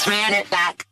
just ran it back.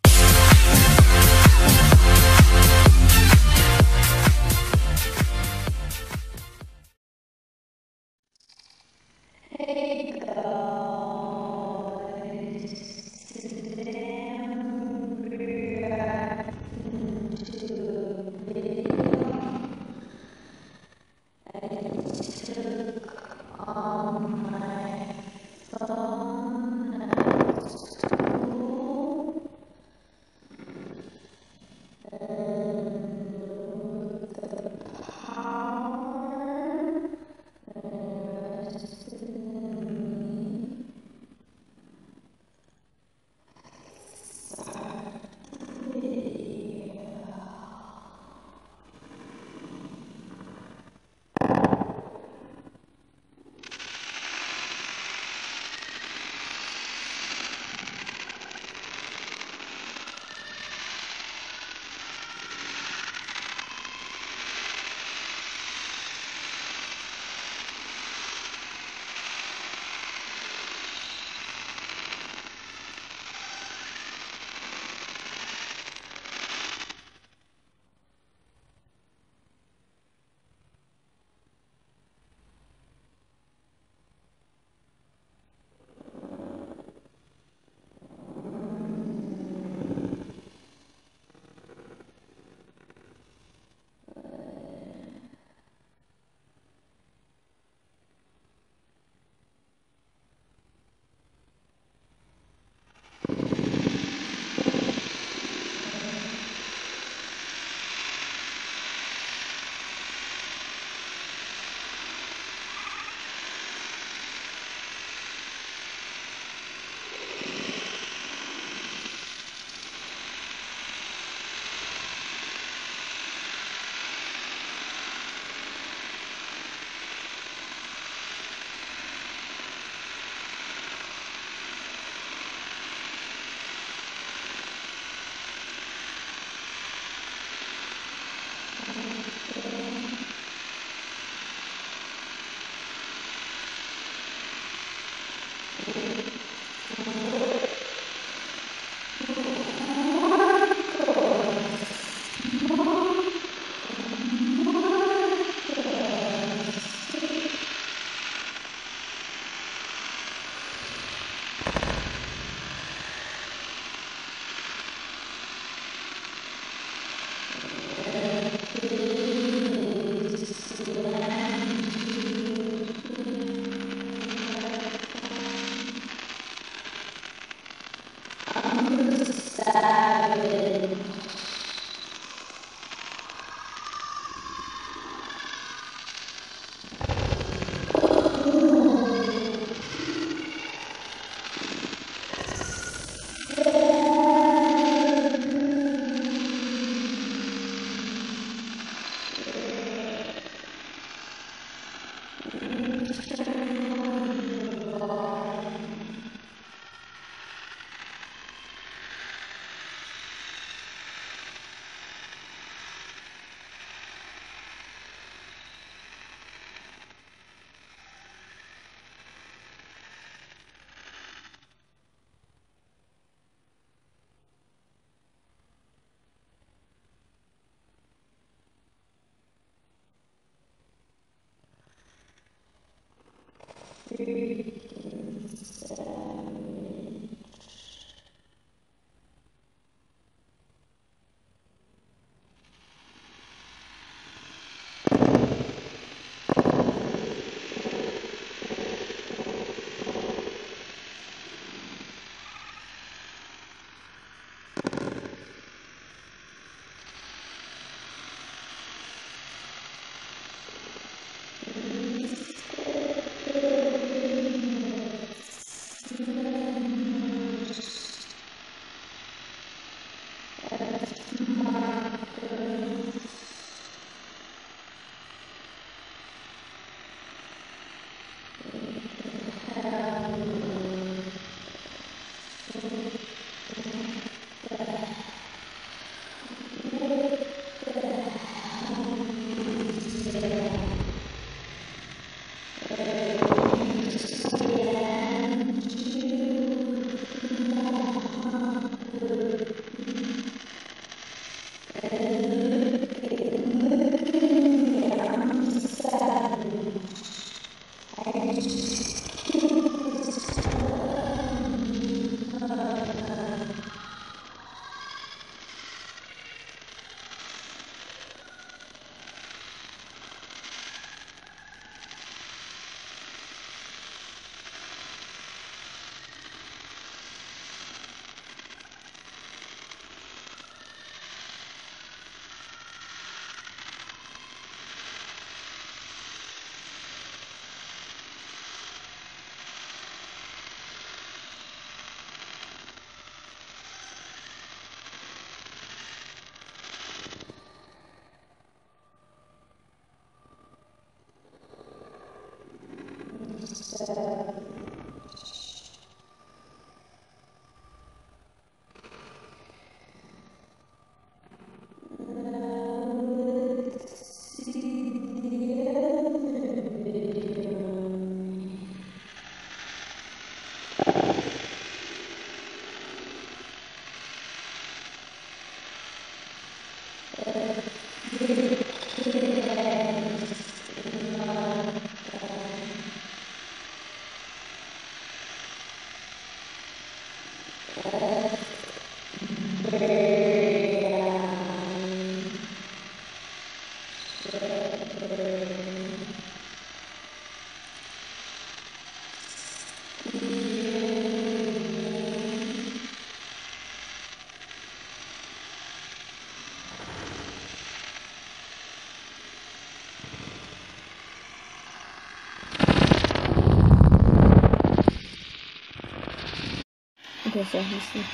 Okay, so let's see.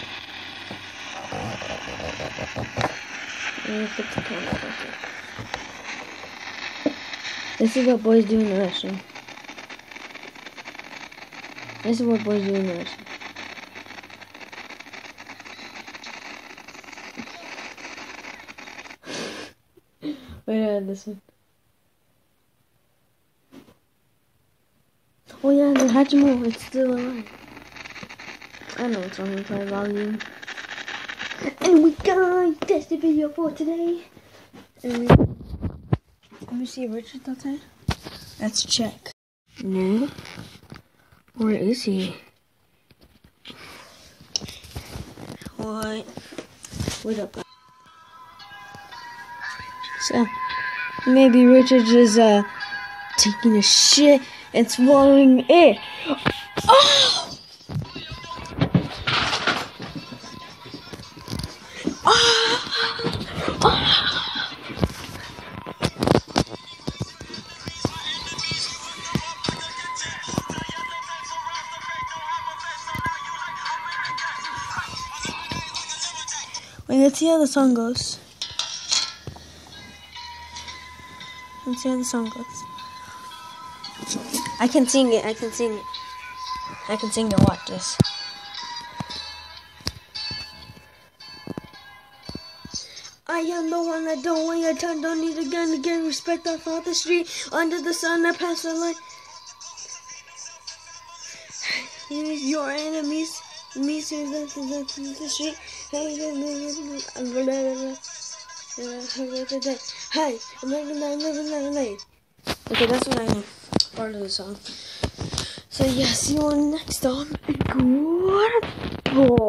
Let me put the camera back here. This is what boys do in the restroom. This is what boys do in the restroom. Wait, I had this one. Oh yeah, the Hatchimal, it's still alive. I know it's only by volume. Anyway guys, that's the video for today. Let me see if Richard's outside. Let's check. No. Where is he? What? What's up, guys? So, maybe Richard is taking a shit and swallowing it. Oh! Wait, let's see how the song goes. Let's see how the song goes. I can sing it, I can sing it. I can sing it, watch this. I am the one that don't want your time, don't need a gun to get respect off the street. Under the sun, I pass the light. Your enemies, me, the street. Hey, I'm living. Okay, that's what I know. Part of the song. So yeah, see you on next time. Goodbye.